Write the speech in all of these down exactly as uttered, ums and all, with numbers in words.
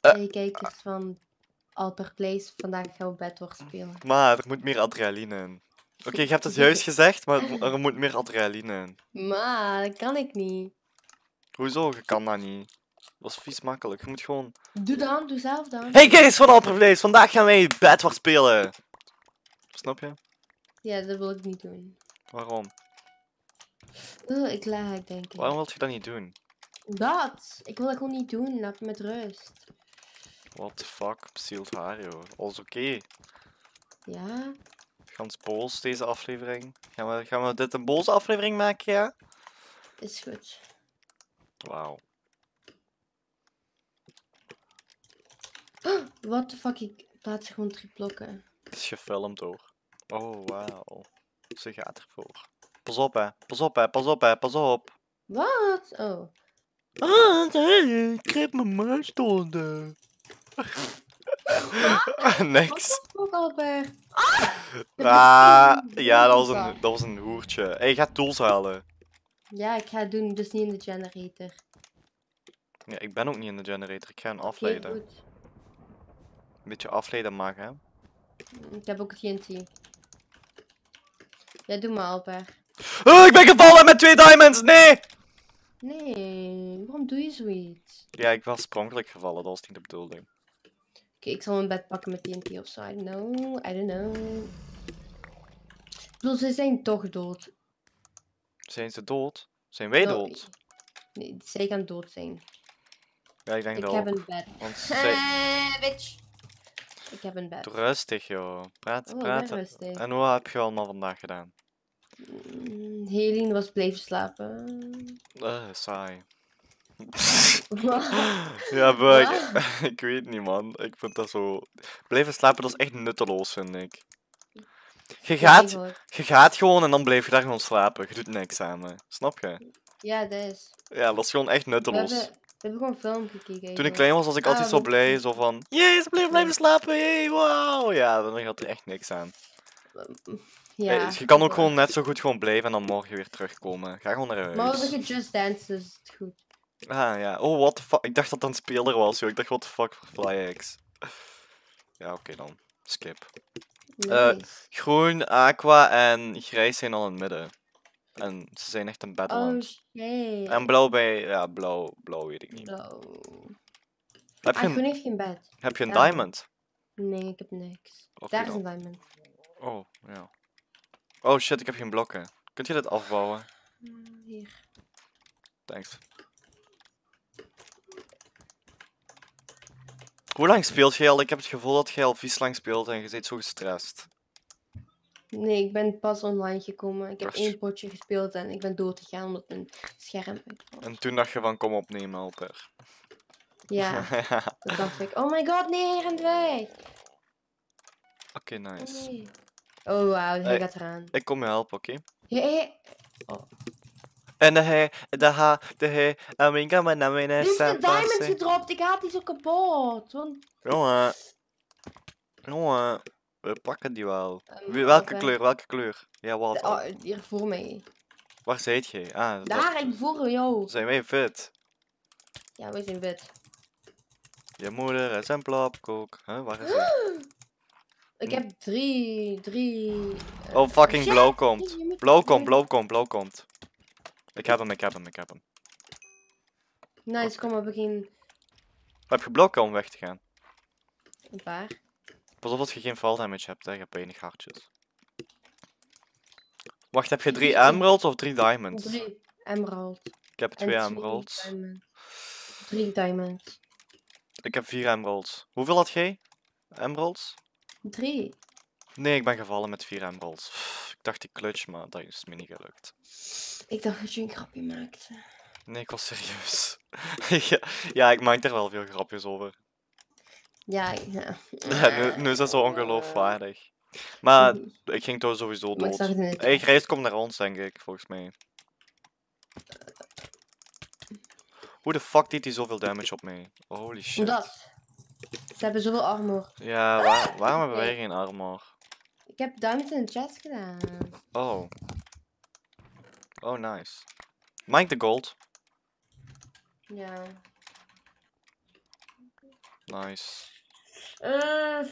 Hey, kijkers van Alper Place, vandaag gaan we Bedwars spelen. Maar er moet meer adrenaline in. Oké, okay, je hebt het juist gezegd, maar er moet meer adrenaline in. Maar dat kan ik niet. Hoezo? Je kan dat niet. Dat is vies makkelijk. Je moet gewoon... Doe dan, doe zelf dan. Hey kijkers van Alper Place, vandaag gaan wij Bedwars spelen. Snap je? Ja, dat wil ik niet doen. Waarom? Oh, ik lag, denk ik. Waarom wil je dat niet doen? Dat! Ik wil dat gewoon niet doen, laat me met rust. What the fuck? Bezield haar, joh. Alles oké. Okay. Ja? Gans boos deze aflevering. Gaan we, gaan we dit een boze aflevering maken, ja? Is goed. Wauw. Oh, what the fuck, ik plaats gewoon drie blokken. Het is gefilmd hoor. Oh, wauw. Ze gaat ervoor. Pas op, hè. Pas op, hè. Pas op, hè. Pas op. Wat? Oh. Ah, nee, ik heb mijn muis stonden. Niks. Wat ook Albert? Ah, ja, dat was een, dat was een hoertje. Hey, je gaat tools halen. Ja, ik ga het doen, dus niet in de generator. Ja, ik ben ook niet in de generator. Ik ga hem afleiden. Okay, goed. Een beetje afleiden mag, hè. Ik heb ook T N T. Ja, doe maar, Albert. Oh, ik ben gevallen met twee diamonds! Nee! Nee, waarom doe je zoiets? Ja, ik was oorspronkelijk gevallen. Dat was niet de bedoeling. Oké, okay, ik zal een bed pakken met T N T of zo. I don't know, I don't know. Ik bedoel, ze zijn toch dood. Zijn ze dood? Zijn wij Wel, dood? Nee, zij gaan dood zijn. Ja, ik denk Ik dat heb ook. een bed. Want zij... Eh, bitch. Ik heb een bed. Rustig, joh. Praat, Oh, praat. ben rustig. En wat heb je allemaal vandaag gedaan? Mm, Helene was blijven slapen. Uh, saai. Ja, maar ik, ik weet niet, man. Ik vind dat zo... Blijven slapen, dat is echt nutteloos, vind ik. Je gaat, je gaat gewoon en dan blijf je daar gewoon slapen. Je doet niks samen. Snap je? Ja, dat is. Ja, dat is gewoon echt We nutteloos. hebben, we hebben gewoon film gekeken. Toen ik eigenlijk. klein was, was ik altijd Ah, zo blij. Zo van, yes, blijf blijven slapen, hey, wow. Ja, dan had er echt niks aan. Ja, Hey, je kan ook gewoon net zo goed gewoon blijven en dan morgen weer terugkomen. Ga gewoon naar huis. maar we hebben Just Dance, dus is het goed. Ah, ja. Oh, what the fuck. Ik dacht dat dat een speler was, joh. Ik dacht, what the fuck voor FlyX. Ja, oké okay, dan. Skip. Nice. Uh, groen, aqua en grijs zijn al in het midden. En ze zijn echt een battleland. Oh shit. En blauw bij... Ja, blauw, blauw weet ik niet. Blauw. Heb Ah, je groen een, heeft geen bed. heb je een Ja. diamond? Nee, ik heb niks. Of Daar je is een dan? diamond. Oh, ja. Oh shit, ik heb geen blokken. Kunt je dit afbouwen? Mm, Hier. Thanks. Hoe lang speelt jij al? Ik heb het gevoel dat jij al vies lang speelt en je bent zo gestrest. Nee, ik ben pas online gekomen. Ik heb Ach. één potje gespeeld en ik ben dood gegaan omdat mijn scherm uitvalt. En toen dacht je van kom opnemen, Alper. Ja, toen dacht ik, oh my god, nee, hij rent weg. Oké, okay, nice. Oh, nee. Oh wauw, hij Hey, gaat eraan. ik kom je helpen, oké? Okay? Hey, hey. Oh. En de hij, de ha, de hij, en mijn kamer naar mijn Dit is de diamond passen. gedropt, ik haat die zo kapot. Want... Jongen. Jongen. We pakken die wel. Um, Welke oké. kleur, welke kleur? Ja, wat? Oh, hier voor mij. Waar zijt jij? Ah, dat... Daar, ik voor jou. Zijn wij fit? Ja, wij zijn wit. Je moeder is een plopkoek. Huh, waar is hij? Ik heb drie, drie... Uh, Oh, fucking shit. blauw komt. Je moet- Blauw komt, blauw komt, blauw komt. Ik heb hem, ik heb hem, ik heb hem. Nice, kom, we hebben geen... Heb je blokken om weg te gaan? Een paar. Pas op dat je geen fall damage hebt, hè. Je hebt weinig hartjes. Wacht, heb je drie emeralds of drie diamonds? Drie emerald. Ik heb En twee twee emeralds. diamond. Drie diamonds. Ik heb vier emeralds. Hoeveel had jij? Emeralds? Drie. Nee, ik ben gevallen met vier emeralds. Pff, ik dacht die clutch, maar dat is me niet gelukt. Ik dacht dat je een grapje maakte. Nee, ik was serieus. ja, ja, ik maak er wel veel grapjes over. Ja, ja. Ja, nu, nu is dat zo ongeloofwaardig. Maar ik ging toch sowieso Maar ik zag dood. het niet. Hey, Grijs komt naar ons, denk ik, volgens mij. Hoe de fuck deed hij zoveel damage op mij? Holy shit. Omdat. Ze hebben zoveel armor. Ja, waar, waarom hebben wij Nee. geen armor? Ik heb diamonds in de chest gedaan. Oh. Oh, nice. Mag ik de gold? Ja. Nice. Uh,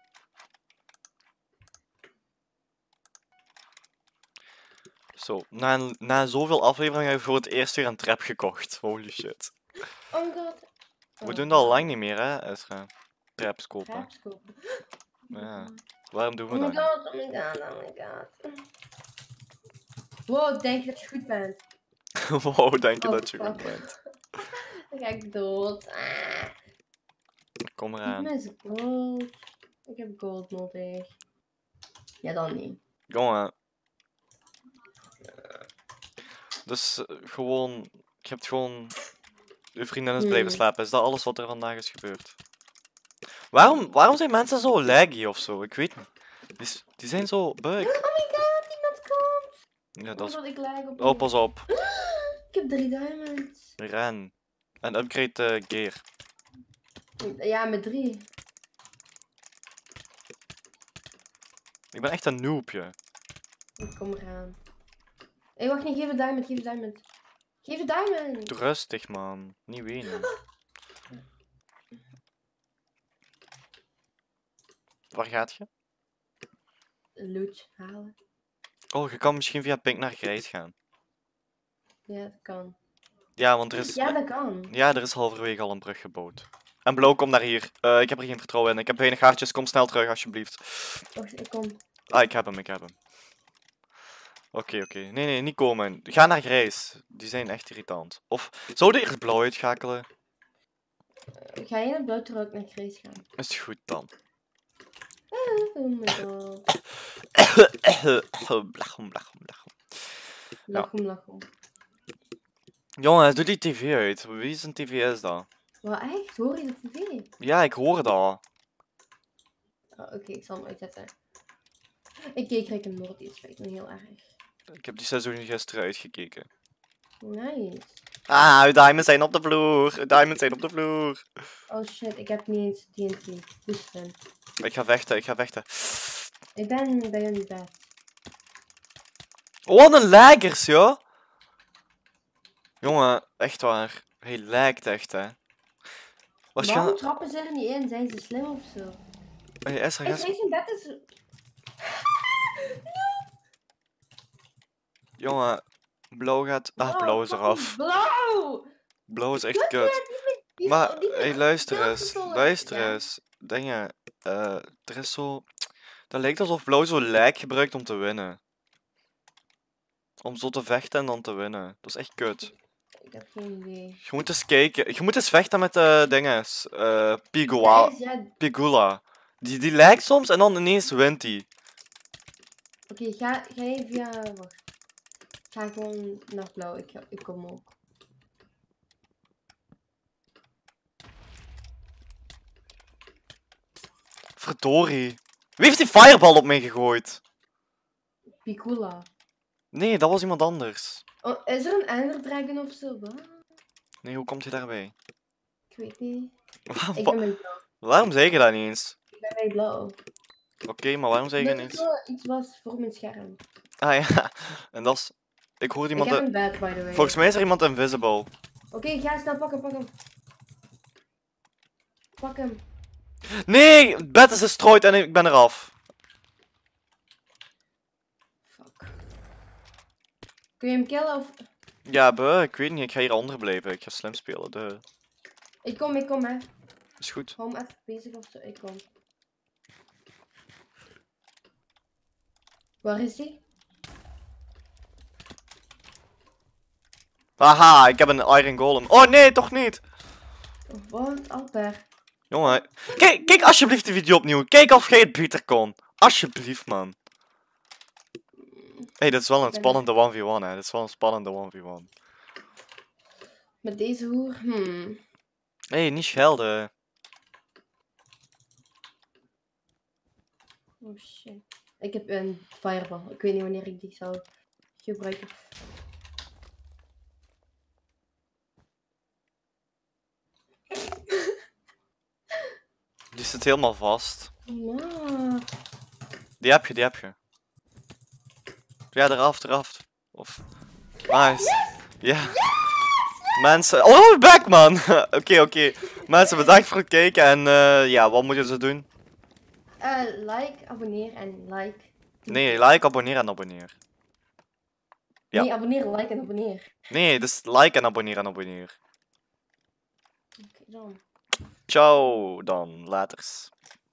Zo, na, na zoveel afleveringen heb ik voor het eerst weer een trap gekocht. Holy shit. oh my god. We Oh, doen dat al lang niet meer, hè, Ezra? Traps kopen. Traps kopen. Ja. Waarom doen we Oh my dat niet? god, oh my god, oh my god. Wow, denk je dat je goed bent? Wow, denk je Oh, dat je goed fuck. bent? Dan ga ik dood. Ah. Kom Geef eraan. me eens gold. Ik heb gold nodig. Ja, dan niet. Jongen. Dus uh, gewoon, je hebt gewoon je vriendin is blijven Hmm. slapen. Is dat alles wat er vandaag is gebeurd? Waarom, waarom zijn mensen zo laggy of zo? Ik weet niet. Die, s- die zijn zo bug. Oh my god, iemand komt. Ja, dat is... Omdat ik lag op. Oh, pas op. Ik heb drie diamonds. Ren. En upgrade uh, gear. Ja, met drie. Ik ben echt een noobje. Ik kom eraan. Hé, wacht niet, geef een diamond, geef een diamond. Geef een diamond. Doe rustig, man. Niet wenen. Waar gaat je? Loot halen. Oh, je kan misschien via pink naar grijs gaan. Ja, dat kan. Ja, want er is... Ja, dat kan. Ja, er is halverwege al een brug gebouwd. En blauw, kom naar hier. Uh, ik heb er geen vertrouwen in. Ik heb weinig haartjes. Kom snel terug, alsjeblieft. Wacht, ik kom. Ah, ik heb hem, ik heb hem. Oké, okay, oké. Okay. Nee, nee, niet komen. Ga naar grijs. Die zijn echt irritant. Of, zouden we eerst blauw uitschakelen? Uh, ga je naar blauw terwijl ik naar grijs ga? Is goed dan. Oh my god. Blachom, blachom, blachom. Lachom, lachom. Jongen, doe die tv uit. Wie zijn tv is dat? Wat, echt? Hoor je de tv? Ja, ik hoor dat. Oh, oké, okay, ik zal hem uitzetten. Ik keek Rick en Morty, het spijt me heel erg. Ik heb die seizoen gisteren uitgekeken. Nice. Ah, uw diamonds zijn op de vloer. Uw diamonds zijn op de vloer. Oh shit, ik heb niet eens T N T. Hoe slim. Ik ga vechten, ik ga vechten. Ik ben bij een bed. Wat een laggers, joh. Jongen, echt waar. Hij lijkt echt, hè. Waarom Waarschijnlijk... trappen ze er niet in? Zijn ze slim of zo? Hey, Esra, ga Ik eens... weet zijn bed is... Jongen, blauw gaat... Ah, Oh, blauw is eraf. fucking Blauw! Blauw is echt Wat? kut. Die met- die Maar, zo- die met- hey, luister die eens. afgevallen. Luister Ja. eens. Dingen. eh er is zo... Dat lijkt alsof blauw zo lijk gebruikt om te winnen. Om zo te vechten en dan te winnen. Dat is echt kut. Ik heb geen idee. Je moet eens kijken. Je moet eens vechten met de dingen. eh Pigua. Guys, ja, Pigula. Die, die lijkt soms en dan ineens wint hij. oké, ga, ga je via... Wacht. Ga gewoon naar blauw, ik, ga- ik kom ook. Verdorie. Wie heeft die fireball op mij gegooid? Picula. Nee, dat was iemand anders. Oh, is er een Ender Dragon of zo? Wat? Nee, hoe komt hij daarbij? Ik weet niet. Wa- Ik wa- ben bij blauw. waarom zeg je dat niet eens? Ik ben bij blauw. Oké, maar waarom zeg je Dat niet het eens? zo iets was voor mijn scherm. Ah ja, en dat is... Ik hoorde Ik iemand... heb de- een bed, by the way. Volgens mij is er iemand invisible. Oké, ga snel pakken, pak hem. Pak hem. Nee, het bed is gestrooid en ik ben eraf. Fuck. Kun je hem killen of... Ja, buh, ik weet niet. Ik ga hier onder blijven. Ik ga slim spelen. De... Ik kom, ik kom, hè. Is goed. Hou hem even bezig of zo, ik kom. Waar is hij? Haha, ik heb een iron golem. Oh nee, toch niet. Wat? Alper. Jongen, kijk, kijk alsjeblieft de video opnieuw. Kijk of jij het beter kon. Alsjeblieft, man. Hey, dit is wel een ben- spannende one v one, hè. Dit is wel een spannende one v one. Met deze hoer? Hmm. Hey, niet schelden. Oh shit. Ik heb een fireball. Ik weet niet wanneer ik die zal gebruiken. Die zit helemaal vast. Ja. Die heb je, die heb je. Ja, eraf, eraf. Of... Nice. Ja. Mensen... Oh, back, man. Oké, oké. Mensen, bedankt voor het kijken en uh, ja, wat moeten ze doen? Uh, like, abonneer en like. Nee, like, abonneer en abonneer. Ja. Nee, abonneer, like en abonneer. Nee, dus like en abonneer en abonneer. Oké, okay, dan. Ciao dan, laters.